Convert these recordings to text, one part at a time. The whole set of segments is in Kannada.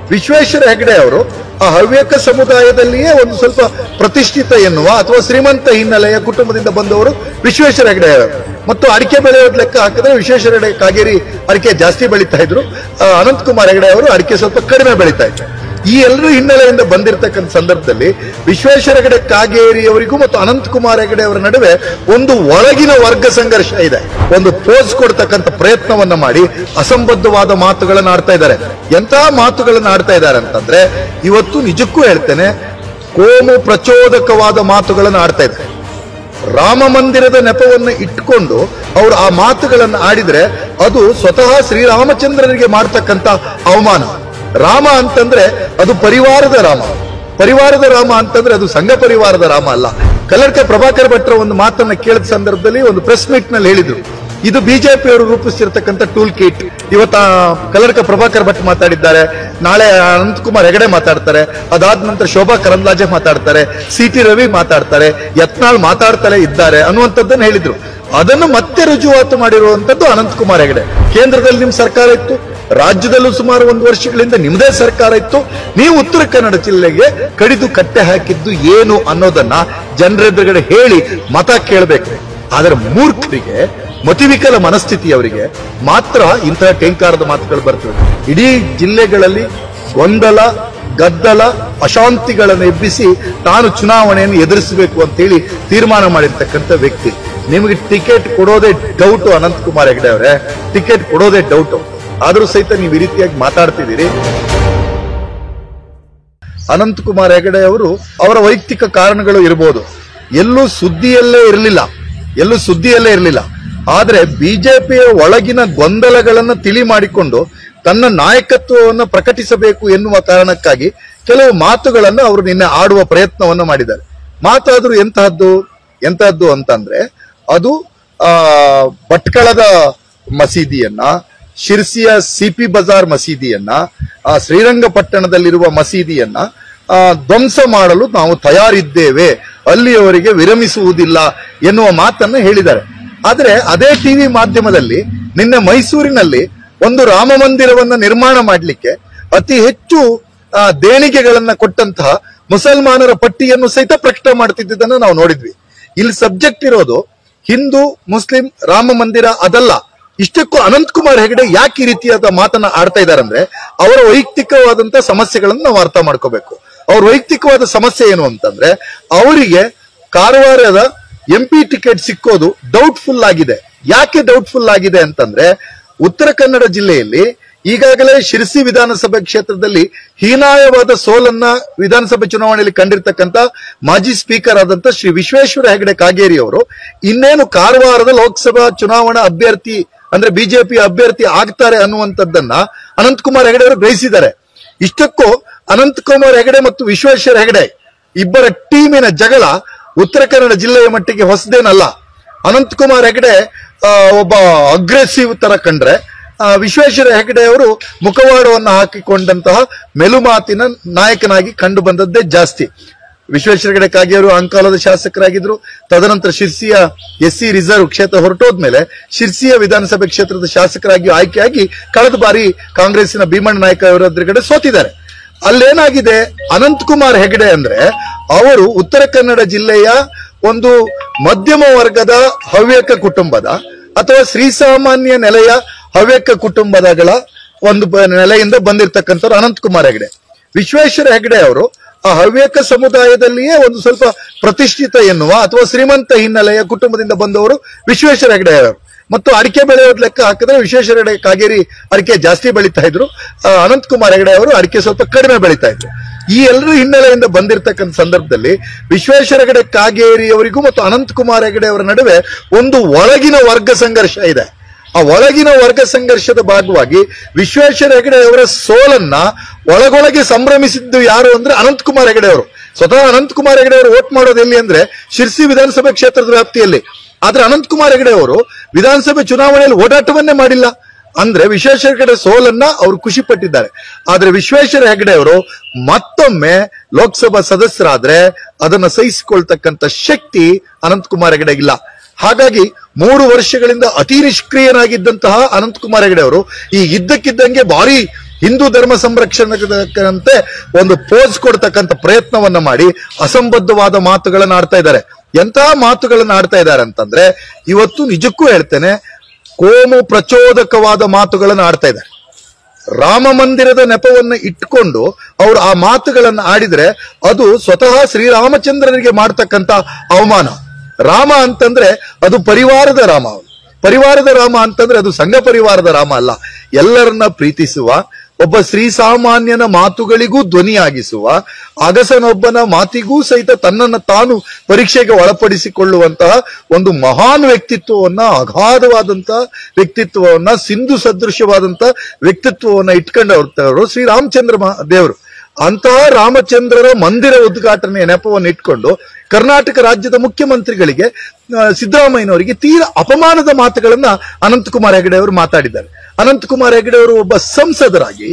ವಿಶ್ವೇಶ್ವರ ಹೆಗಡೆ ಅವರು ಆ ಹವ್ಯಕ ಸಮುದಾಯದಲ್ಲಿಯೇ ಒಂದು ಸ್ವಲ್ಪ ಪ್ರತಿಷ್ಠಿತ ಎನ್ನುವ ಅಥವಾ ಶ್ರೀಮಂತ ಹಿನ್ನೆಲೆಯ ಕುಟುಂಬದಿಂದ ಬಂದವರು ವಿಶ್ವೇಶ್ವರ ಹೆಗಡೆ ಅವರು. ಮತ್ತು ಅಡಿಕೆ ಬೆಳೆಯೋದ್ ಲೆಕ್ಕ ಹಾಕಿದ್ರೆ ವಿಶ್ವೇಶ್ವರ ಹೆಗಡೆ ಕಾಗೇರಿ ಅಡಿಕೆ ಜಾಸ್ತಿ ಬೆಳೀತಾ ಇದ್ರು, ಅನಂತಕುಮಾರ್ ಹೆಗಡೆ ಅವರು ಅಡಿಕೆ ಸ್ವಲ್ಪ ಕಡಿಮೆ ಬೆಳೀತಾ ಇದ್ರು. ಈ ಎಲ್ಲರೂ ಹಿನ್ನೆಲೆಯಿಂದ ಬಂದಿರತಕ್ಕಂಥ ಸಂದರ್ಭದಲ್ಲಿ ವಿಶ್ವೇಶ್ವರ ಹೆಗಡೆ ಕಾಗೇರಿ ಅವರಿಗೂ ಮತ್ತು ಅನಂತಕುಮಾರ್ ಹೆಗಡೆ ಅವರ ನಡುವೆ ಒಂದು ಒಳಗಿನ ವರ್ಗ ಸಂಘರ್ಷ ಇದೆ. ಒಂದು ಪೋಸ್ ಕೊಡ್ತಕ್ಕಂಥ ಪ್ರಯತ್ನವನ್ನ ಮಾಡಿ ಅಸಂಬದ್ಧವಾದ ಮಾತುಗಳನ್ನ ಆಡ್ತಾ ಇದ್ದಾರೆ. ಎಂತಹ ಮಾತುಗಳನ್ನ ಆಡ್ತಾ ಇದ್ದಾರೆ ಅಂತಂದ್ರೆ, ಇವತ್ತು ನಿಜಕ್ಕೂ ಹೇಳ್ತೇನೆ, ಕೋಮು ಪ್ರಚೋದಕವಾದ ಮಾತುಗಳನ್ನು ಆಡ್ತಾ ಇದ್ದಾರೆ. ರಾಮ ಮಂದಿರದ ನೆಪವನ್ನು ಇಟ್ಕೊಂಡು ಅವರು ಆ ಮಾತುಗಳನ್ನು ಆಡಿದ್ರೆ ಅದು ಸ್ವತಃ ಶ್ರೀರಾಮಚಂದ್ರನಿಗೆ ಮಾಡ್ತಕ್ಕಂಥ ಅವಮಾನ. ರಾಮ ಅಂತಂದ್ರೆ ಅದು ಪರಿವಾರದ ರಾಮ, ಪರಿವಾರದ ರಾಮ ಅಂತಂದ್ರೆ ಅದು ಸಂಘ ಪರಿವಾರದ ರಾಮ ಅಲ್ಲ. ಕಲ್ಲಡ್ಕ ಪ್ರಭಾಕರ್ ಭಟ್ರ ಒಂದು ಮಾತನ್ನ ಕೇಳಿದ ಸಂದರ್ಭದಲ್ಲಿ ಒಂದು ಪ್ರೆಸ್ ಮೀಟ್ ನಲ್ಲಿ ಹೇಳಿದ್ರು, ಇದು ಬಿಜೆಪಿ ಅವರು ರೂಪಿಸಿರ್ತಕ್ಕಂಥ ಟೂಲ್ ಕಿಟ್. ಇವತ್ತ ಕಲ್ಲಡ್ಕ ಪ್ರಭಾಕರ್ ಭಟ್ ಮಾತಾಡಿದ್ದಾರೆ, ನಾಳೆ ಅನಂತಕುಮಾರ್ ಹೆಗಡೆ ಮಾತಾಡ್ತಾರೆ, ಅದಾದ ನಂತರ ಶೋಭಾ ಕರಂದ್ಲಾಜೆ ಮಾತಾಡ್ತಾರೆ, ಸಿ ಟಿ ರವಿ ಮಾತಾಡ್ತಾರೆ, ಯತ್ನಾಳ್ ಮಾತಾಡ್ತಲೇ ಇದ್ದಾರೆ ಅನ್ನುವಂಥದ್ದನ್ನು ಹೇಳಿದ್ರು. ಅದನ್ನು ಮತ್ತೆ ರುಜುವಾತು ಮಾಡಿರುವಂತದ್ದು ಅನಂತಕುಮಾರ್ ಹೆಗಡೆ. ಕೇಂದ್ರದಲ್ಲಿ ನಿಮ್ ಸರ್ಕಾರ ಇತ್ತು, ರಾಜ್ಯದಲ್ಲೂ ಸುಮಾರು 1 ವರ್ಷಗಳಿಂದ ನಿಮ್ಮದೇ ಸರ್ಕಾರ ಇತ್ತು. ನೀವು ಉತ್ತರ ಕನ್ನಡ ಜಿಲ್ಲೆಗೆ ಕಡಿದು ಕಟ್ಟೆ ಹಾಕಿದ್ದು ಏನು ಅನ್ನೋದನ್ನ ಜನರೆದುರುಗಡೆ ಹೇಳಿ ಮತ ಕೇಳಬೇಕು. ಆದರೆ ಮೂರ್ಖರಿಗೆ, ಮತಿವಿಕಲ ಮನಸ್ಥಿತಿಯವರಿಗೆ ಮಾತ್ರ ಇಂತಹ ಟೇಂಕಾರದ ಮಾತುಗಳು ಬರ್ತವೆ. ಇಡೀ ಜಿಲ್ಲೆಗಳಲ್ಲಿ ಗೊಂದಲ, ಗದ್ದಲ, ಅಶಾಂತಿಗಳನ್ನು ಎಬ್ಬಿಸಿ ತಾನು ಚುನಾವಣೆಯನ್ನು ಎದುರಿಸಬೇಕು ಅಂತೇಳಿ ತೀರ್ಮಾನ ಮಾಡಿರ್ತಕ್ಕಂಥ ವ್ಯಕ್ತಿ. ನಿಮಗೆ ಟಿಕೆಟ್ ಕೊಡೋದೇ ಡೌಟು ಅನಂತಕುಮಾರ್ ಹೆಗಡೆ ಅವರೇ, ಟಿಕೆಟ್ ಕೊಡೋದೇ ಡೌಟು. ಆದರೂ ಸಹಿತ ನೀವು ಈ ರೀತಿಯಾಗಿ ಮಾತಾಡ್ತಿದ್ದೀರಿ. ಅನಂತಕುಮಾರ್ ಹೆಗಡೆ ಅವರು ಅವರ ವೈಯಕ್ತಿಕ ಕಾರಣಗಳು ಇರಬಹುದು, ಎಲ್ಲೂ ಸುದ್ದಿಯಲ್ಲೇ ಇರಲಿಲ್ಲ. ಆದ್ರೆ ಬಿಜೆಪಿಯ ಒಳಗಿನ ಗೊಂದಲಗಳನ್ನು ತಿಳಿ ಮಾಡಿಕೊಂಡು ತನ್ನ ನಾಯಕತ್ವವನ್ನು ಪ್ರಕಟಿಸಬೇಕು ಎನ್ನುವ ಕಾರಣಕ್ಕಾಗಿ ಕೆಲವು ಮಾತುಗಳನ್ನು ಅವರು ನಿನ್ನೆ ಆಡುವ ಪ್ರಯತ್ನವನ್ನು ಮಾಡಿದ್ದಾರೆ. ಮಾತಾದ್ರೂ ಎಂತಹದ್ದು ಅಂತಂದ್ರೆ, ಅದು ಭಟ್ಕಳದ ಮಸೀದಿಯನ್ನ, ಶಿರ್ಸಿಯ ಸಿಪಿ ಬಜಾರ್ ಮಸೀದಿಯನ್ನ, ಶ್ರೀರಂಗಪಟ್ಟಣದಲ್ಲಿರುವ ಮಸೀದಿಯನ್ನ ಧ್ವಂಸ ಮಾಡಲು ನಾವು ತಯಾರಿದ್ದೇವೆ, ಅಲ್ಲಿಯವರೆಗೆ ವಿರಮಿಸುವುದಿಲ್ಲ ಎನ್ನುವ ಮಾತನ್ನ ಹೇಳಿದ್ದಾರೆ. ಆದ್ರೆ ಅದೇ ಟಿವಿ ಮಾಧ್ಯಮದಲ್ಲಿ ನಿನ್ನೆ ಮೈಸೂರಿನಲ್ಲಿ ಒಂದು ರಾಮ ಮಂದಿರವನ್ನ ನಿರ್ಮಾಣ ಮಾಡಲಿಕ್ಕೆ ಅತಿ ಹೆಚ್ಚು ದೇಣಿಗೆಗಳನ್ನ ಕೊಟ್ಟಂತಹ ಮುಸಲ್ಮಾನರ ಪಟ್ಟಿಯನ್ನು ಸಹಿತ ಪ್ರಕಟ ಮಾಡ್ತಿದ್ದನ್ನು ನಾವು ನೋಡಿದ್ವಿ. ಇಲ್ಲಿ ಸಬ್ಜೆಕ್ಟ್ ಇರೋದು ಹಿಂದೂ ಮುಸ್ಲಿಂ ರಾಮ ಮಂದಿರ ಅದಲ್ಲ. ಇಷ್ಟಕ್ಕೂ ಅನಂತಕುಮಾರ್ ಹೆಗಡೆ ಯಾಕೆ ಈ ರೀತಿಯಾದ ಮಾತನ್ನ ಆಡ್ತಾ ಇದ್ದಾರೆ ಅಂದ್ರೆ, ಅವರ ವೈಯಕ್ತಿಕವಾದಂತ ಸಮಸ್ಯೆಗಳನ್ನು ನಾವು ಅರ್ಥ ಮಾಡ್ಕೋಬೇಕು. ಅವ್ರ ವೈಯಕ್ತಿಕವಾದ ಸಮಸ್ಯೆ ಏನು ಅಂತಂದ್ರೆ, ಅವರಿಗೆ ಕಾರವಾರದ MP ಟಿಕೆಟ್ ಸಿಕ್ಕೋದು ಡೌಟ್ಫುಲ್ ಆಗಿದೆ. ಯಾಕೆ ಡೌಟ್ಫುಲ್ ಆಗಿದೆ ಅಂತಂದ್ರೆ, ಉತ್ತರ ಕನ್ನಡ ಜಿಲ್ಲೆಯಲ್ಲಿ ಈಗಾಗಲೇ ಶಿರಸಿ ವಿಧಾನಸಭೆ ಕ್ಷೇತ್ರದಲ್ಲಿ ಹೀನಾಯವಾದ ಸೋಲನ್ನ ವಿಧಾನಸಭೆ ಚುನಾವಣೆಯಲ್ಲಿ ಕಂಡಿರ್ತಕ್ಕಂಥ ಮಾಜಿ ಸ್ಪೀಕರ್ ಆದಂತ ಶ್ರೀ ವಿಶ್ವೇಶ್ವರ ಹೆಗಡೆ ಕಾಗೇರಿ ಅವರು ಇನ್ನೇನು ಕಾರವಾರದ ಲೋಕಸಭಾ ಚುನಾವಣಾ ಅಭ್ಯರ್ಥಿ ಅಂದ್ರೆ ಬಿಜೆಪಿ ಅಭ್ಯರ್ಥಿ ಆಗ್ತಾರೆ ಅನ್ನುವಂಥದ್ದನ್ನ ಅನಂತಕುಮಾರ್ ಹೆಗಡೆ ಅವರು ಗ್ರಹಿಸಿದ್ದಾರೆ. ಇಷ್ಟಕ್ಕೂ ಅನಂತಕುಮಾರ್ ಹೆಗಡೆ ಮತ್ತು ವಿಶ್ವೇಶ್ವರ ಹೆಗಡೆ ಇಬ್ಬರ ಟೀಮಿನ ಜಗಳ ಉತ್ತರ ಕನ್ನಡ ಜಿಲ್ಲೆಯ ಮಟ್ಟಿಗೆ ಹೊಸದೇನಲ್ಲ. ಅನಂತಕುಮಾರ್ ಹೆಗಡೆ ಒಬ್ಬ ಅಗ್ರೆಸಿವ್ ತರ ಕಂಡ್ರೆ, ವಿಶ್ವೇಶ್ವರ ಹೆಗಡೆ ಅವರು ಮುಖವಾಡವನ್ನು ಹಾಕಿಕೊಂಡಂತಹ ಮೆಲುಮಾತಿನ ನಾಯಕನಾಗಿ ಕಂಡು ಬಂದದ್ದೇ ಜಾಸ್ತಿ. ವಿಶ್ವೇಶ್ವರ ಹೆಗಡೆ ಕಾಗೇರಿ ಅಂಕಾಲದ ಶಾಸಕರಾಗಿದ್ರು. ತದನಂತರ ಶಿರ್ಸಿಯ SC ರಿಸರ್ವ್ ಕ್ಷೇತ್ರ ಹೊರಟೋದ್ಮೇಲೆ ಶಿರ್ಸಿಯ ವಿಧಾನಸಭೆ ಕ್ಷೇತ್ರದ ಶಾಸಕರಾಗಿ ಆಯ್ಕೆಯಾಗಿ ಕಳೆದ ಬಾರಿ ಕಾಂಗ್ರೆಸ್ಸಿನ ಭೀಮಣ್ಣ ನಾಯ್ಕ ಅವರ ಎದುರುಗಡೆ ಸೋತಿದ್ದಾರೆ. ಅಲ್ಲೇನಾಗಿದೆ, ಅನಂತಕುಮಾರ್ ಹೆಗಡೆ ಅಂದ್ರೆ ಅವರು ಉತ್ತರ ಕನ್ನಡ ಜಿಲ್ಲೆಯ ಒಂದು ಮಧ್ಯಮ ವರ್ಗದ ಹವ್ಯಕ ಕುಟುಂಬದ ಅಥವಾ ಶ್ರೀಸಾಮಾನ್ಯ ನೆಲೆಯ ಹವ್ಯಕ ಕುಟುಂಬದಗಳ ಒಂದು ನೆಲೆಯಿಂದ ಬಂದಿರತಕ್ಕಂಥವ್ರು ಅನಂತಕುಮಾರ್ ಹೆಗಡೆ. ವಿಶ್ವೇಶ್ವರ ಹೆಗಡೆ ಅವರು ಆ ಹವ್ಯಕ ಸಮುದಾಯದಲ್ಲಿಯೇ ಒಂದು ಸ್ವಲ್ಪ ಪ್ರತಿಷ್ಠಿತ ಎನ್ನುವ ಅಥವಾ ಶ್ರೀಮಂತ ಹಿನ್ನೆಲೆಯ ಕುಟುಂಬದಿಂದ ಬಂದವರು ವಿಶ್ವೇಶ್ವರ ಹೆಗಡೆ ಅವರು. ಮತ್ತು ಅಡಿಕೆ ಬೆಳೆಯೋದ್ ಲೆಕ್ಕ ಹಾಕಿದ್ರೆ ವಿಶ್ವೇಶ್ವರ ಹೆಗಡೆ ಕಾಗೇರಿ ಅಡಿಕೆ ಜಾಸ್ತಿ ಬೆಳೀತಾ ಇದ್ರು, ಅನಂತಕುಮಾರ್ ಹೆಗಡೆ ಅವರು ಅಡಿಕೆ ಸ್ವಲ್ಪ ಕಡಿಮೆ ಬೆಳೀತಾ ಇದ್ರು. ಈ ಎಲ್ಲರೂ ಹಿನ್ನೆಲೆಯಿಂದ ಬಂದಿರತಕ್ಕಂಥ ಸಂದರ್ಭದಲ್ಲಿ ವಿಶ್ವೇಶ್ವರ ಹೆಗಡೆ ಕಾಗೇರಿ ಅವರಿಗೂ ಮತ್ತು ಅನಂತಕುಮಾರ್ ಹೆಗಡೆ ಅವರ ನಡುವೆ ಒಂದು ಒಳಗಿನ ವರ್ಗ ಸಂಘರ್ಷ ಇದೆ. ಆ ಒಳಗಿನ ವರ್ಗ ಸಂಘರ್ಷದ ಭಾಗವಾಗಿ ವಿಶ್ವೇಶ್ವರ ಹೆಗಡೆ ಅವರ ಸೋಲನ್ನ ಒಳಗೊಳಗೆ ಸಂಭ್ರಮಿಸಿದ್ದು ಯಾರು ಅಂದ್ರೆ ಅನಂತಕುಮಾರ್ ಹೆಗಡೆ ಅವರು. ಸ್ವತಃ ಅನಂತಕುಮಾರ್ ಹೆಗಡೆ ಅವರು ವೋಟ್ ಮಾಡೋದು ಎಲ್ಲಿ ಅಂದ್ರೆ ಶಿರ್ಸಿ ವಿಧಾನಸಭೆ ಕ್ಷೇತ್ರದ ವ್ಯಾಪ್ತಿಯಲ್ಲಿ. ಆದ್ರೆ ಅನಂತಕುಮಾರ್ ಹೆಗಡೆ ಅವರು ವಿಧಾನಸಭೆ ಚುನಾವಣೆಯಲ್ಲಿ ಓಡಾಟವನ್ನೇ ಮಾಡಿಲ್ಲ. ಅಂದ್ರೆ ವಿಶ್ವೇಶ್ವರ ಹೆಗಡೆ ಸೋಲನ್ನ ಅವರು ಖುಷಿ ಪಟ್ಟಿದ್ದಾರೆ. ಆದ್ರೆ ವಿಶ್ವೇಶ್ವರ ಹೆಗಡೆ ಅವರು ಮತ್ತೊಮ್ಮೆ ಲೋಕಸಭಾ ಸದಸ್ಯರಾದ್ರೆ ಅದನ್ನ ಸಹಿಸಿಕೊಳ್ತಕ್ಕಂಥ ಶಕ್ತಿ ಅನಂತಕುಮಾರ್ ಹೆಗಡೆಗಿಲ್ಲ. ಹಾಗಾಗಿ 3 ವರ್ಷಗಳಿಂದ ಅತಿ ನಿಷ್ಕ್ರಿಯನಾಗಿದ್ದಂತಹ ಅನಂತಕುಮಾರ್ ಹೆಗಡೆ ಅವರು ಈ ಇದ್ದಕ್ಕಿದ್ದಂಗೆ ಭಾರಿ ಹಿಂದೂ ಧರ್ಮ ಸಂರಕ್ಷಣೆಗಂತೆ ಒಂದು ಪೋಸ್ ಕೊಡ್ತಕ್ಕಂಥ ಪ್ರಯತ್ನವನ್ನ ಮಾಡಿ ಅಸಂಬದ್ಧವಾದ ಮಾತುಗಳನ್ನ ಆಡ್ತಾ ಇದ್ದಾರೆ. ಎಂತಹ ಮಾತುಗಳನ್ನ ಆಡ್ತಾ ಇದ್ದಾರೆ ಅಂತಂದ್ರೆ, ಇವತ್ತು ನಿಜಕ್ಕೂ ಹೇಳ್ತೇನೆ, ಕೋಮು ಪ್ರಚೋದಕವಾದ ಮಾತುಗಳನ್ನ ಆಡ್ತಾ ಇದ್ದಾರೆ. ರಾಮ ಮಂದಿರದ ನೆಪವನ್ನ ಇಟ್ಕೊಂಡು ಅವರು ಆ ಮಾತುಗಳನ್ನ ಆಡಿದ್ರೆ ಅದು ಸ್ವತಃ ಶ್ರೀರಾಮಚಂದ್ರನಿಗೆ ಮಾಡ್ತಕ್ಕಂಥ ಅವಮಾನ. ರಾಮ ಅಂತಂದ್ರೆ ಅದು ಪರಿವಾರದ ರಾಮ. ಪರಿವಾರದ ರಾಮ ಅಂತಂದ್ರೆ ಅದು ಸಂಘ ಪರಿವಾರದ ರಾಮ ಅಲ್ಲ. ಎಲ್ಲರನ್ನ ಪ್ರೀತಿಸುವ, ಒಬ್ಬ ಶ್ರೀಸಾಮಾನ್ಯನ ಮಾತುಗಳಿಗೂ ಧ್ವನಿಯಾಗಿಸುವ, ಅಗಸನೊಬ್ಬನ ಮಾತಿಗೂ ಸಹಿತ ತನ್ನನ್ನು ತಾನು ಪರೀಕ್ಷೆಗೆ ಒಳಪಡಿಸಿಕೊಳ್ಳುವಂತಹ ಒಂದು ಮಹಾನ್ ವ್ಯಕ್ತಿತ್ವವನ್ನ, ಅಗಾಧವಾದಂತಹ ವ್ಯಕ್ತಿತ್ವವನ್ನ, ಸಿಂಧು ಸದೃಶವಾದಂತಹ ವ್ಯಕ್ತಿತ್ವವನ್ನ ಇಟ್ಕೊಂಡವರು ಶ್ರೀರಾಮಚಂದ್ರ ದೇವರು. ಅಂತಹ ರಾಮಚಂದ್ರರ ಮಂದಿರ ಉದ್ಘಾಟನೆಯ ನೆಪವನ್ನು ಇಟ್ಕೊಂಡು ಕರ್ನಾಟಕ ರಾಜ್ಯದ ಮುಖ್ಯಮಂತ್ರಿಗಳಿಗೆ, ಸಿದ್ದರಾಮಯ್ಯನವರಿಗೆ ತೀರಾ ಅಪಮಾನದ ಮಾತುಗಳನ್ನ ಅನಂತಕುಮಾರ್ ಹೆಗಡೆ ಅವರು ಮಾತಾಡಿದ್ದಾರೆ. ಅನಂತಕುಮಾರ್ ಹೆಗಡೆ ಅವರು ಒಬ್ಬ ಸಂಸದರಾಗಿ,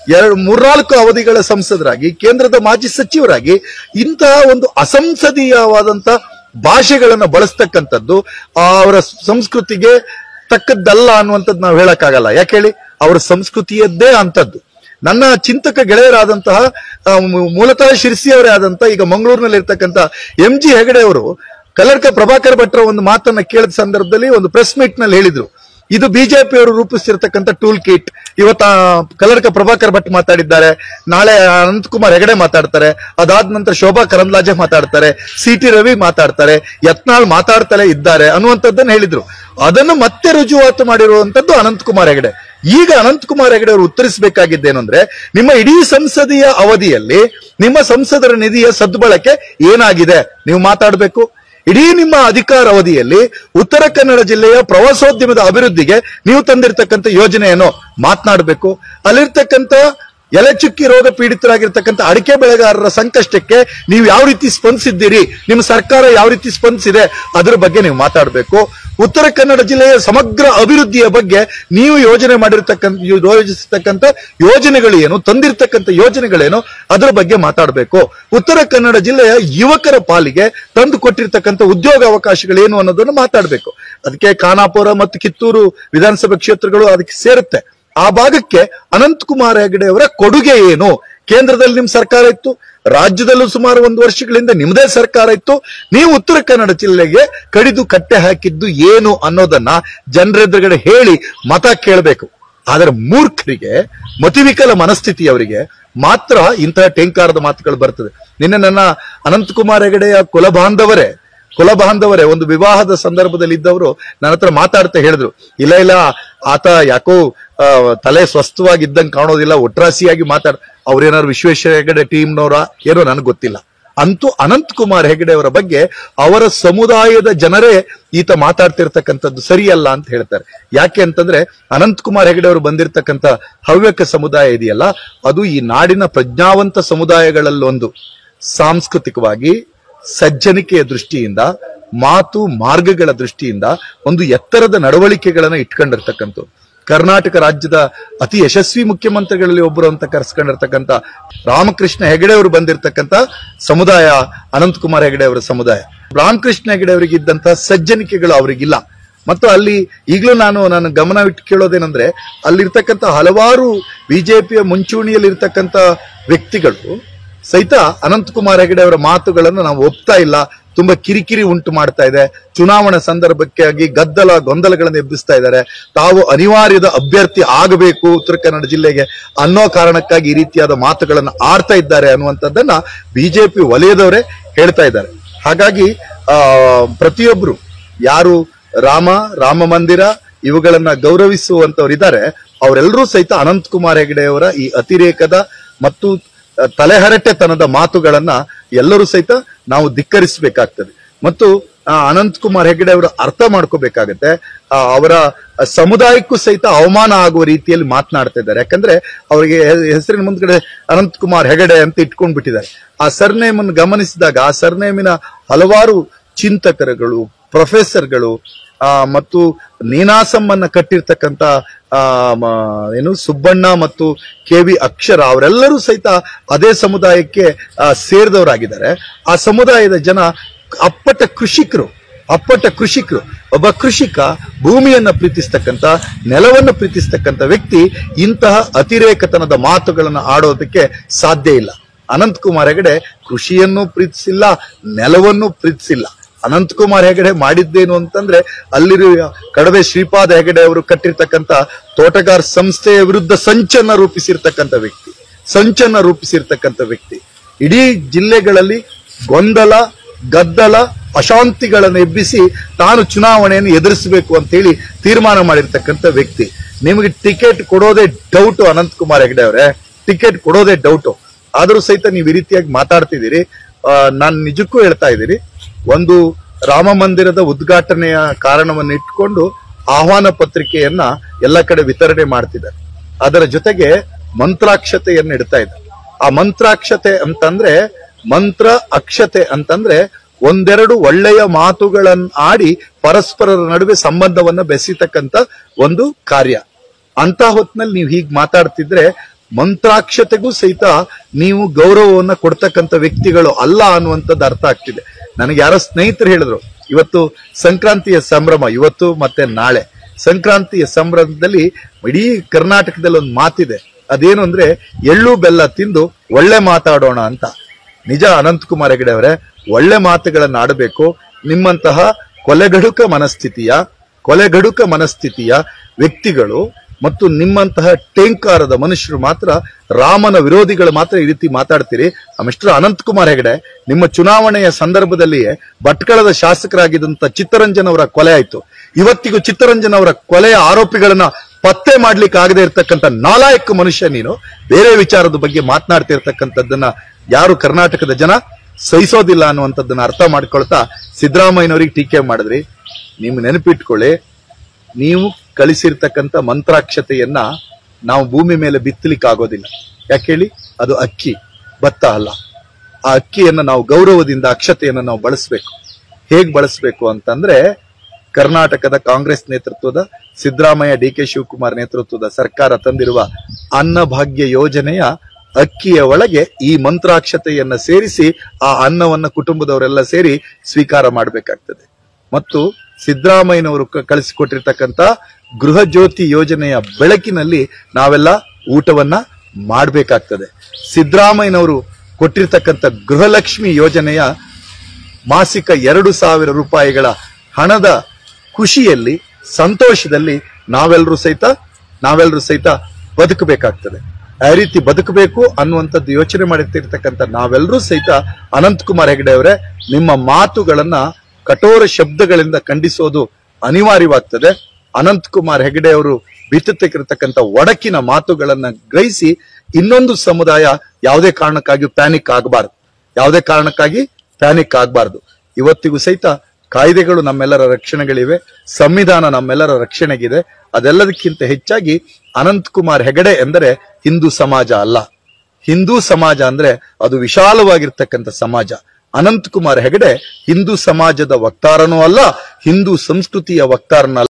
3-4 ಅವಧಿಗಳ ಸಂಸದರಾಗಿ, ಕೇಂದ್ರದ ಮಾಜಿ ಸಚಿವರಾಗಿ ಇಂತಹ ಒಂದು ಅಸಂಸದೀಯವಾದಂತಹ ಭಾಷೆಗಳನ್ನ ಬಳಸ್ತಕ್ಕಂಥದ್ದು ಅವರ ಸಂಸ್ಕೃತಿಗೆ ತಕ್ಕದ್ದಲ್ಲ ಅನ್ನುವಂಥದ್ದು ನಾವು ಹೇಳಕ್ಕಾಗಲ್ಲ. ಯಾಕೆ ಹೇಳಿ, ಅವರ ಸಂಸ್ಕೃತಿಯದ್ದೇ ಅಂತದ್ದು. ನನ್ನ ಚಿಂತಕ ಗೆಳೆಯರಾದಂತಹ ಮೂಲತಃ ಶಿರ್ಸಿಯವರೇ ಆದಂತಹ ಈಗ ಮಂಗಳೂರಿನಲ್ಲಿ ಇರ್ತಕ್ಕಂಥ MG ಹೆಗಡೆ ಅವರು ಕಲ್ಲಡ್ಕ ಪ್ರಭಾಕರ್ ಭಟ್ರ ಒಂದು ಮಾತನ್ನ ಕೇಳಿದ ಸಂದರ್ಭದಲ್ಲಿ ಒಂದು ಪ್ರೆಸ್ ಮೀಟ್ ನಲ್ಲಿ ಹೇಳಿದ್ರು, ಇದು ಬಿಜೆಪಿ ಅವರು ರೂಪಿಸಿರ್ತಕ್ಕಂಥ ಟೂಲ್ ಕಿಟ್. ಇವತ್ತ ಕಲ್ಲಡ್ಕ ಪ್ರಭಾಕರ್ ಭಟ್ ಮಾತಾಡಿದ್ದಾರೆ, ನಾಳೆ ಅನಂತಕುಮಾರ್ ಹೆಗಡೆ ಮಾತಾಡ್ತಾರೆ, ಅದಾದ ನಂತರ ಶೋಭಾ ಕರಂದ್ಲಾಜೆ ಮಾತಾಡ್ತಾರೆ, CT ರವಿ ಮಾತಾಡ್ತಾರೆ, ಯತ್ನಾಳ್ ಮಾತಾಡ್ತಲೇ ಇದ್ದಾರೆ ಅನ್ನುವಂಥದ್ದನ್ನು ಹೇಳಿದ್ರು. ಅದನ್ನು ಮತ್ತೆ ರುಜುವಾತು ಮಾಡಿರುವಂತದ್ದು ಅನಂತಕುಮಾರ್ ಹೆಗಡೆ. ಈಗ ಅನಂತಕುಮಾರ್ ಹೆಗಡೆ ಅವರು ಉತ್ತರಿಸಬೇಕಾಗಿದ್ದೇನು ಅಂದ್ರೆ, ನಿಮ್ಮ ಇಡೀ ಸಂಸದೀಯ ಅವಧಿಯಲ್ಲಿ ನಿಮ್ಮ ಸಂಸದರ ನಿಧಿಯ ಸದ್ಬಳಕೆ ಏನಾಗಿದೆ ನೀವು ಮಾತಾಡಬೇಕು. ಇಡೀ ನಿಮ್ಮ ಅಧಿಕಾರ ಅವಧಿಯಲ್ಲಿ ಉತ್ತರ ಕನ್ನಡ ಜಿಲ್ಲೆಯ ಪ್ರವಾಸೋದ್ಯಮದ ಅಭಿವೃದ್ಧಿಗೆ ನೀವು ತಂದಿರತಕ್ಕಂಥ ಯೋಜನೆಯನ್ನು ಮಾತನಾಡಬೇಕು. ಅಲ್ಲಿರ್ತಕ್ಕಂಥ ಎಲೆ ಚುಕ್ಕಿ ರೋಗ ಪೀಡಿತರಾಗಿರ್ತಕ್ಕಂಥ ಅಡಿಕೆ ಬೆಳೆಗಾರರ ಸಂಕಷ್ಟಕ್ಕೆ ನೀವು ಯಾವ ರೀತಿ ಸ್ಪಂದಿಸಿದ್ದೀರಿ, ನಿಮ್ಮ ಸರ್ಕಾರ ಯಾವ ರೀತಿ ಸ್ಪಂದಿಸಿದೆ ಅದರ ಬಗ್ಗೆ ನೀವು ಮಾತಾಡಬೇಕು. ಉತ್ತರ ಕನ್ನಡ ಜಿಲ್ಲೆಯ ಸಮಗ್ರ ಅಭಿವೃದ್ಧಿಯ ಬಗ್ಗೆ ನೀವು ಯೋಜಿಸತಕ್ಕಂಥ ಯೋಜನೆಗಳು ಏನು, ತಂದಿರತಕ್ಕಂಥ ಯೋಜನೆಗಳೇನು ಅದರ ಬಗ್ಗೆ ಮಾತಾಡಬೇಕು. ಉತ್ತರ ಕನ್ನಡ ಜಿಲ್ಲೆಯ ಯುವಕರ ಪಾಲಿಗೆ ತಂದು ಕೊಟ್ಟಿರ್ತಕ್ಕಂಥ ಉದ್ಯೋಗ ಅವಕಾಶಗಳೇನು ಅನ್ನೋದನ್ನು ಮಾತಾಡಬೇಕು. ಅದಕ್ಕೆ ಖಾನಾಪುರ ಮತ್ತು ಕಿತ್ತೂರು ವಿಧಾನಸಭಾ ಕ್ಷೇತ್ರಗಳು ಅದಕ್ಕೆ ಸೇರುತ್ತೆ. ಆ ಭಾಗಕ್ಕೆ ಅನಂತಕುಮಾರ್ ಹೆಗಡೆ ಅವರ ಕೊಡುಗೆ ಏನು? ಕೇಂದ್ರದಲ್ಲಿ ನಿಮ್ ಸರ್ಕಾರ ಇತ್ತು, ರಾಜ್ಯದಲ್ಲೂ ಸುಮಾರು 1 ವರ್ಷಗಳಿಂದ ನಿಮ್ಮದೇ ಸರ್ಕಾರ ಇತ್ತು. ನೀವು ಉತ್ತರ ಕನ್ನಡ ಜಿಲ್ಲೆಗೆ ಕಡಿದು ಕಟ್ಟೆ ಹಾಕಿದ್ದು ಏನು ಅನ್ನೋದನ್ನ ಜನರೆದುರುಗಡೆ ಹೇಳಿ ಮತ ಕೇಳಬೇಕು. ಆದರೆ ಮೂರ್ಖರಿಗೆ, ಮತಿವಿಕಲ ಮನಸ್ಥಿತಿಯವರಿಗೆ ಮಾತ್ರ ಇಂತಹ ಟೇಂಕಾರದ ಮಾತುಗಳು ಬರ್ತದೆ. ನಿನ್ನೆ ನನ್ನ ಅನಂತಕುಮಾರ್ ಹೆಗಡೆಯ ಕುಲಬಾಂಧವರೇ ಒಂದು ವಿವಾಹದ ಸಂದರ್ಭದಲ್ಲಿ ಇದ್ದವರು ನನ್ನ ಹತ್ರ ಮಾತಾಡ್ತಾ ಹೇಳಿದ್ರು, ಇಲ್ಲ ಆತ ಯಾಕೋ ತಲೆ ಸ್ವಸ್ಥವಾಗಿದ್ದಂಗೆ ಕಾಣೋದಿಲ್ಲ, ಒಟ್ರಾಸಿಯಾಗಿ ಅವ್ರೇನಾದ್ರು ವಿಶ್ವೇಶ್ವರ ಹೆಗಡೆ ಟೀಮ್ನವರ ಏನೋ ನನಗೆ ಗೊತ್ತಿಲ್ಲ. ಅಂತೂ ಅನಂತಕುಮಾರ್ ಹೆಗಡೆ ಅವರ ಬಗ್ಗೆ ಅವರ ಸಮುದಾಯದ ಜನರೇ ಈತ ಮಾತಾಡ್ತಿರ್ತಕ್ಕಂಥದ್ದು ಸರಿಯಲ್ಲ ಅಂತ ಹೇಳ್ತಾರೆ. ಯಾಕೆ ಅಂತಂದ್ರೆ, ಅನಂತಕುಮಾರ್ ಹೆಗಡೆ ಅವರು ಬಂದಿರತಕ್ಕಂಥ ಹವ್ಯಕ ಸಮುದಾಯ ಇದೆಯಲ್ಲ, ಅದು ಈ ನಾಡಿನ ಪ್ರಜ್ಞಾವಂತ ಸಮುದಾಯಗಳಲ್ಲೊಂದು. ಸಾಂಸ್ಕೃತಿಕವಾಗಿ, ಸಜ್ಜನಿಕೆಯ ದೃಷ್ಟಿಯಿಂದ, ಮಾತು ಮಾರ್ಗಗಳ ದೃಷ್ಟಿಯಿಂದ ಒಂದು ಎತ್ತರದ ನಡವಳಿಕೆಗಳನ್ನ ಇಟ್ಕೊಂಡಿರ್ತಕ್ಕಂಥ, ಕರ್ನಾಟಕ ರಾಜ್ಯದ ಅತಿ ಯಶಸ್ವಿ ಮುಖ್ಯಮಂತ್ರಿಗಳಲ್ಲಿ ಒಬ್ಬರು ಅಂತ ಕರೆಸ್ಕೊಂಡಿರ್ತಕ್ಕಂಥ ರಾಮಕೃಷ್ಣ ಹೆಗಡೆ ಅವರು ಬಂದಿರತಕ್ಕಂಥ ಸಮುದಾಯ ಅನಂತಕುಮಾರ್ ಹೆಗಡೆ ಅವರ ಸಮುದಾಯ. ರಾಮಕೃಷ್ಣ ಹೆಗಡೆ ಅವರಿಗೆ ಇದ್ದಂತಹ ಸಜ್ಜನಿಕೆಗಳು ಅವರಿಗಿಲ್ಲ. ಮತ್ತು ಅಲ್ಲಿ ಈಗಲೂ ನಾನು ಗಮನವಿಟ್ಟು ಕೇಳೋದೇನೆಂದ್ರೆ, ಅಲ್ಲಿರ್ತಕ್ಕಂಥ ಹಲವಾರು ಬಿಜೆಪಿಯ ಮುಂಚೂಣಿಯಲ್ಲಿ ಇರ್ತಕ್ಕಂಥ ವ್ಯಕ್ತಿಗಳು ಸಹಿತ ಅನಂತಕುಮಾರ್ ಹೆಗಡೆ ಅವರ ಮಾತುಗಳನ್ನು ನಾವು ಒಪ್ತಾ ಇಲ್ಲ, ತುಂಬಾ ಕಿರಿಕಿರಿ ಉಂಟು ಮಾಡ್ತಾ ಇದೆ, ಚುನಾವಣಾ ಸಂದರ್ಭಕ್ಕಾಗಿ ಗೊಂದಲಗಳನ್ನು ಎಬ್ಬಿಸ್ತಾ ಇದ್ದಾರೆ, ತಾವು ಅನಿವಾರ್ಯದ ಅಭ್ಯರ್ಥಿ ಆಗಬೇಕು ಉತ್ತರ ಕನ್ನಡ ಜಿಲ್ಲೆಗೆ ಅನ್ನೋ ಕಾರಣಕ್ಕಾಗಿ ಈ ರೀತಿಯಾದ ಮಾತುಗಳನ್ನು ಆಡ್ತಾ ಇದ್ದಾರೆ ಅನ್ನುವಂಥದ್ದನ್ನ ಬಿಜೆಪಿ ವಲಯದವರೇ ಹೇಳ್ತಾ ಇದ್ದಾರೆ. ಹಾಗಾಗಿ ಪ್ರತಿಯೊಬ್ರು ಯಾರು ರಾಮ ಮಂದಿರ ಇವುಗಳನ್ನ ಗೌರವಿಸುವಂತವರಿದ್ದಾರೆ, ಅವರೆಲ್ಲರೂ ಸಹಿತ ಅನಂತಕುಮಾರ್ ಹೆಗಡೆ ಅವರ ಈ ಅತಿರೇಕದ ಮತ್ತು ತಲೆಹರಟೆತನದ ಮಾತುಗಳನ್ನ ಎಲ್ಲರೂ ಸಹಿತ ನಾವು ಧಿಕ್ಕರಿಸಬೇಕಾಗ್ತದೆ. ಮತ್ತು ಅನಂತಕುಮಾರ್ ಹೆಗಡೆ ಅವರು ಅರ್ಥ ಮಾಡ್ಕೋಬೇಕಾಗತ್ತೆ, ಅವರ ಸಮುದಾಯಕ್ಕೂ ಸಹಿತ ಅವಮಾನ ಆಗುವ ರೀತಿಯಲ್ಲಿ ಮಾತನಾಡ್ತಾ ಇದ್ದಾರೆ. ಯಾಕಂದ್ರೆ ಅವರಿಗೆ ಹೆಸರಿನ ಮುಂದ್ಗಡೆ ಅನಂತಕುಮಾರ್ ಹೆಗಡೆ ಅಂತ ಇಟ್ಕೊಂಡ್ ಬಿಟ್ಟಿದ್ದಾರೆ. ಆ ಸರ್ನೇಮ್ ಅನ್ನು ಗಮನಿಸಿದಾಗ ಆ ಸರ್ನೇಮಿನ ಹಲವಾರು ಚಿಂತಕರುಗಳು, ಪ್ರೊಫೆಸರ್ಗಳು ಮತ್ತು ನೀನಾಸಮ್ಮನ್ನ ಕಟ್ಟಿರ್ತಕ್ಕಂಥ ಸುಬ್ಬಣ್ಣ ಮತ್ತು KV ಅಕ್ಷರ ಅವರೆಲ್ಲರೂ ಸಹಿತ ಅದೇ ಸಮುದಾಯಕ್ಕೆ ಸೇರಿದವರಾಗಿದ್ದಾರೆ. ಆ ಸಮುದಾಯದ ಜನ ಅಪ್ಪಟ ಕೃಷಿಕರು. ಒಬ್ಬ ಕೃಷಿಕ, ಭೂಮಿಯನ್ನ ಪ್ರೀತಿಸ್ತಕ್ಕಂಥ, ನೆಲವನ್ನು ಪ್ರೀತಿಸ್ತಕ್ಕಂಥ ವ್ಯಕ್ತಿ ಇಂತಹ ಅತಿರೇಕತನದ ಮಾತುಗಳನ್ನು ಆಡೋದಕ್ಕೆ ಸಾಧ್ಯ ಇಲ್ಲ. ಅನಂತಕುಮಾರ್ ಹೆಗಡೆ ಕೃಷಿಯನ್ನು ಪ್ರೀತಿಸಿಲ್ಲ, ನೆಲವನ್ನು ಪ್ರೀತಿಸಿಲ್ಲ. ಅನಂತಕುಮಾರ್ ಹೆಗಡೆ ಮಾಡಿದ್ದೇನು ಅಂತಂದ್ರೆ ಅಲ್ಲಿರುವ ಕಡವೆ ಶ್ರೀಪಾದ ಹೆಗಡೆ ಅವರು ಕಟ್ಟಿರ್ತಕ್ಕಂಥ ತೋಟಗಾರ ಸಂಸ್ಥೆಯ ವಿರುದ್ಧ ಸಂಚನ್ನ ರೂಪಿಸಿರ್ತಕ್ಕಂಥ ವ್ಯಕ್ತಿ. ಇಡೀ ಜಿಲ್ಲೆಗಳಲ್ಲಿ ಗೊಂದಲ, ಗದ್ದಲ, ಅಶಾಂತಿಗಳನ್ನು ಎಬ್ಬಿಸಿ ತಾನು ಚುನಾವಣೆಯನ್ನು ಎದುರಿಸಬೇಕು ಅಂತ ಹೇಳಿ ತೀರ್ಮಾನ ಮಾಡಿರ್ತಕ್ಕಂಥ ವ್ಯಕ್ತಿ. ನಿಮಗೆ ಟಿಕೆಟ್ ಕೊಡೋದೇ ಡೌಟು ಅನಂತಕುಮಾರ್ ಹೆಗಡೆ ಅವರೇ, ಟಿಕೆಟ್ ಕೊಡೋದೇ ಡೌಟು. ಆದರೂ ಸಹಿತ ನೀವು ಈ ರೀತಿಯಾಗಿ ಮಾತಾಡ್ತಿದ್ದೀರಿ. ನಾನು ನಿಜಕ್ಕೂ ಹೇಳ್ತಾ ಇದ್ದೀರಿ, ಒಂದು ರಾಮ ಮಂದಿರದ ಉದ್ಘಾಟನೆಯ ಕಾರಣವನ್ನು ಇಟ್ಕೊಂಡು ಆಹ್ವಾನ ಪತ್ರಿಕೆಯನ್ನ ಎಲ್ಲ ಕಡೆ ವಿತರಣೆ ಮಾಡ್ತಿದ್ದಾರೆ. ಅದರ ಜೊತೆಗೆ ಮಂತ್ರಾಕ್ಷತೆಯನ್ನು ಇಡ್ತಾ ಇದ್ದಾರೆ. ಆ ಮಂತ್ರಾಕ್ಷತೆ ಅಂತಂದ್ರೆ, ಮಂತ್ರ ಅಕ್ಷತೆ ಅಂತಂದ್ರೆ ಒಂದೆರಡು ಒಳ್ಳೆಯ ಮಾತುಗಳನ್ನು ಆಡಿ ಪರಸ್ಪರರ ನಡುವೆ ಸಂಬಂಧವನ್ನ ಬೆಸೆತಕ್ಕಂತ ಒಂದು ಕಾರ್ಯ. ಅಂತ ಹೊತ್ತಿನಲ್ಲಿ ನೀವು ಹೀಗೆ ಮಾತಾಡ್ತಿದ್ರೆ ಮಂತ್ರಾಕ್ಷತೆಗೂ ಸಹಿತ ನೀವು ಗೌರವವನ್ನ ಕೊಡ್ತಕ್ಕಂಥ ವ್ಯಕ್ತಿಗಳು ಅಲ್ಲ ಅನ್ನುವಂಥದ್ದು ಅರ್ಥ ಆಗ್ತಿದೆ. ನನಗೆ ಯಾರೋ ಸ್ನೇಹಿತರು ಹೇಳಿದ್ರು, ಇವತ್ತು ಸಂಕ್ರಾಂತಿಯ ಸಂಭ್ರಮ, ಇವತ್ತು ಮತ್ತೆ ನಾಳೆ ಸಂಕ್ರಾಂತಿಯ ಸಂಭ್ರಮದಲ್ಲಿ ಇಡೀ ಕರ್ನಾಟಕದಲ್ಲಿ ಒಂದು ಮಾತಿದೆ. ಅದೇನು ಅಂದ್ರೆ, ಎಳ್ಳು ಬೆಲ್ಲ ತಿಂದು ಒಳ್ಳೆ ಮಾತಾಡೋಣ ಅಂತ. ನಿಜ ಅನಂತಕುಮಾರ್ ಹೆಗಡೆ ಅವರೇ, ಒಳ್ಳೆ ಮಾತುಗಳನ್ನು ಆಡಬೇಕು. ನಿಮ್ಮಂತಹ ಕೊಲೆಗಡುಕ ಮನಸ್ಥಿತಿಯ ವ್ಯಕ್ತಿಗಳು ಮತ್ತು ನಿಮ್ಮಂತಹ ಟೇಂಕಾರದ ಮನುಷ್ಯರು ಮಾತ್ರ, ರಾಮನ ವಿರೋಧಿಗಳು ಮಾತ್ರ ಈ ರೀತಿ ಮಾತಾಡ್ತೀರಿ. ಮಿಸ್ಟರ್ ಅನಂತಕುಮಾರ್ ಹೆಗಡೆ, ನಿಮ್ಮ ಚುನಾವಣೆಯ ಸಂದರ್ಭದಲ್ಲಿಯೇ ಭಟ್ಕಳದ ಶಾಸಕರಾಗಿದ್ದಂತ ಚಿತ್ತರಂಜನ್ ಅವರ ಕೊಲೆ ಆಯ್ತು. ಇವತ್ತಿಗೂ ಚಿತ್ತರಂಜನ್ ಅವರ ಕೊಲೆಯ ಆರೋಪಿಗಳನ್ನ ಪತ್ತೆ ಮಾಡ್ಲಿಕ್ಕೆ ಆಗದೆ ಇರ್ತಕ್ಕಂಥ ನಾಲಾಯಕ ಮನುಷ್ಯ ನೀನು. ಬೇರೆ ವಿಚಾರದ ಬಗ್ಗೆ ಮಾತನಾಡ್ತಿರ್ತಕ್ಕಂಥದ್ದನ್ನ ಯಾರು ಕರ್ನಾಟಕದ ಜನ ಸಹಿಸೋದಿಲ್ಲ ಅನ್ನುವಂಥದ್ದನ್ನ ಅರ್ಥ ಮಾಡ್ಕೊಳ್ತಾ ಸಿದ್ದರಾಮಯ್ಯನವರಿಗೆ ಟೀಕೆ ಮಾಡಿದ್ರಿ. ನೀವು ನೆನಪಿಟ್ಕೊಳ್ಳಿ, ನೀವು ಕಳಿಸಿರ್ತಕ್ಕಂಥ ಮಂತ್ರಾಕ್ಷತೆಯನ್ನ ನಾವು ಭೂಮಿ ಮೇಲೆ ಬಿತ್ತಲಿಕ್ಕೆ ಆಗೋದಿಲ್ಲ. ಯಾಕೆ ಹೇಳಿ? ಅದು ಅಕ್ಕಿ, ಭತ್ತ ಅಲ್ಲ. ಆ ಅಕ್ಕಿಯನ್ನ ನಾವು ಗೌರವದಿಂದ, ಅಕ್ಷತೆಯನ್ನ ನಾವು ಬಳಸಬೇಕು. ಹೇಗ್ ಬಳಸಬೇಕು ಅಂತಂದ್ರೆ, ಕರ್ನಾಟಕದ ಕಾಂಗ್ರೆಸ್ ನೇತೃತ್ವದ ಸಿದ್ದರಾಮಯ್ಯ, ಡಿ ಕೆ ಶಿವಕುಮಾರ್ ನೇತೃತ್ವದ ಸರ್ಕಾರ ತಂದಿರುವ ಅನ್ನಭಾಗ್ಯ ಯೋಜನೆಯ ಅಕ್ಕಿಯ ಒಳಗೆ ಈ ಮಂತ್ರಾಕ್ಷತೆಯನ್ನ ಸೇರಿಸಿ ಆ ಅನ್ನವನ್ನ ಕುಟುಂಬದವರೆಲ್ಲ ಸೇರಿ ಸ್ವೀಕಾರ ಮಾಡಬೇಕಾಗ್ತದೆ. ಮತ್ತು ಸಿದ್ದರಾಮಯ್ಯನವರು ಕಳಿಸಿಕೊಟ್ಟಿರ್ತಕ್ಕಂಥ ಗೃಹ ಜ್ಯೋತಿ ಯೋಜನೆಯ ಬೆಳಕಿನಲ್ಲಿ ನಾವೆಲ್ಲ ಊಟವನ್ನ ಮಾಡಬೇಕಾಗ್ತದೆ. ಸಿದ್ದರಾಮಯ್ಯನವರು ಕೊಟ್ಟಿರ್ತಕ್ಕಂಥ ಗೃಹಲಕ್ಷ್ಮಿ ಯೋಜನೆಯ ಮಾಸಿಕ 2,000 ರೂಪಾಯಿಗಳ ಹಣದ ಖುಷಿಯಲ್ಲಿ, ಸಂತೋಷದಲ್ಲಿ ನಾವೆಲ್ಲರೂ ಸಹಿತ ಬದುಕಬೇಕಾಗ್ತದೆ. ಆ ರೀತಿ ಬದುಕಬೇಕು ಅನ್ನುವಂಥದ್ದು ಯೋಚನೆ ಮಾಡುತ್ತಿರ್ತಕ್ಕಂಥ ನಾವೆಲ್ಲರೂ ಸಹಿತ ಅನಂತಕುಮಾರ್ ಹೆಗಡೆ ಅವರೇ, ನಿಮ್ಮ ಮಾತುಗಳನ್ನ ಕಠೋರ ಶಬ್ದಗಳಿಂದ ಖಂಡಿಸೋದು ಅನಿವಾರ್ಯವಾಗ್ತದೆ. ಅನಂತಕುಮಾರ್ ಹೆಗಡೆ ಅವರು ಬಿತ್ತುತ್ತಿರತಕ್ಕಂಥ ಒಡಕಿನ ಮಾತುಗಳನ್ನ ಗ್ರಹಿಸಿ ಇನ್ನೊಂದು ಸಮುದಾಯ ಯಾವುದೇ ಕಾರಣಕ್ಕಾಗಿ ಪ್ಯಾನಿಕ್ ಆಗಬಾರ್ದು. ಇವತ್ತಿಗೂ ಸಹಿತ ಕಾಯ್ದೆಗಳು ನಮ್ಮೆಲ್ಲರ ರಕ್ಷಣೆಗಳಿವೆ, ಸಂವಿಧಾನ ನಮ್ಮೆಲ್ಲರ ರಕ್ಷಣೆಗಿದೆ. ಅದೆಲ್ಲದಕ್ಕಿಂತ ಹೆಚ್ಚಾಗಿ ಅನಂತಕುಮಾರ್ ಹೆಗಡೆ ಎಂದರೆ ಹಿಂದೂ ಸಮಾಜ ಅಲ್ಲ. ಹಿಂದೂ ಸಮಾಜ ಅಂದ್ರೆ ಅದು ವಿಶಾಲವಾಗಿರ್ತಕ್ಕಂಥ ಸಮಾಜ. ಅನಂತಕುಮಾರ್ ಹೆಗಡೆ ಹಿಂದೂ ಸಮಾಜದ ವಕ್ತಾರನೂ ಅಲ್ಲ, ಹಿಂದೂ ಸಂಸ್ಕೃತಿಯ ವಕ್ತಾರನೂ ಅಲ್ಲ.